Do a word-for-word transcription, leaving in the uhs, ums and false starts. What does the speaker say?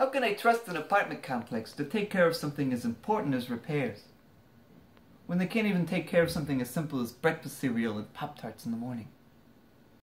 How can I trust an apartment complex to take care of something as important as repairs, when they can't even take care of something as simple as breakfast cereal and Pop-Tarts in the morning?